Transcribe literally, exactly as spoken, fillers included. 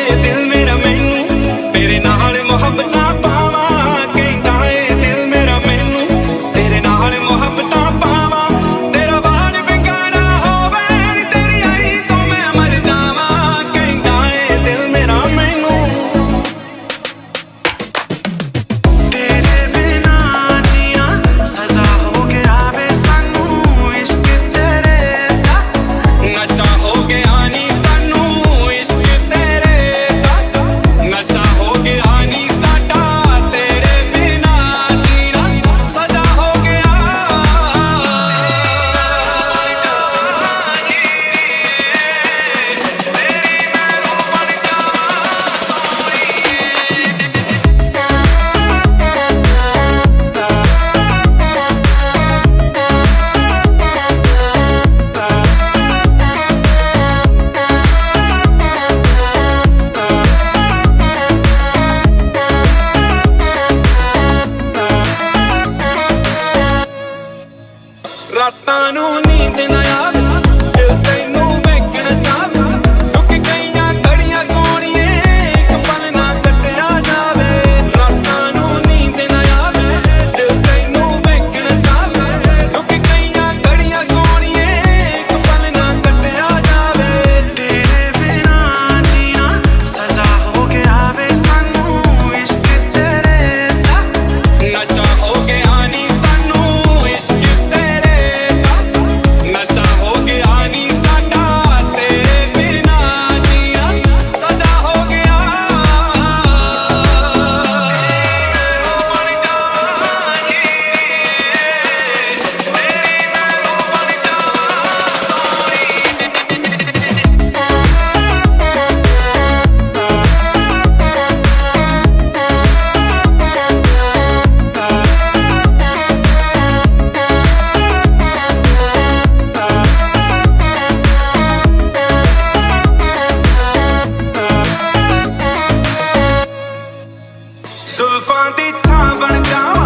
दिल मेरा मैनू तेरे नाल मुहब्बतां पावां, कहंदा ए दिल मेरा मैनू तेरे नाल मुहब्बतां पावां। तेरा वाल विंगारा होवे तेरी आई तो मैं मर जावां, कहंदा ए दिल मेरा मैनू। तेरे बिना जिया सजा हो गया वे सानू, इश्क तेरे दा नशा हो गया नी सानू, इश्क तेरे दा नशा हो गया नी साडा, तेरे बिना जीना सजा हो गया। रातां नूं नींद ना आवे दिल तैनू वेखण जावे, रुक गईयां घड़ियां सोहणीए इक पल ना कटिया जावे। रातां नूं नींद ना आवे दिल तैनू वेखण जावे, रुक गईयां घड़ियां सोहणीए इक पल ना कटिया जावे। तेरे बिना जीना सजा हो गया वे सानू, इश्क तेरे दा नशा हो गया नी सानू, इश्क तेरे नशा हो गया नी साडा, तेरे बिना जीना सजा हो गया। जुल्फां दी छां बन जावां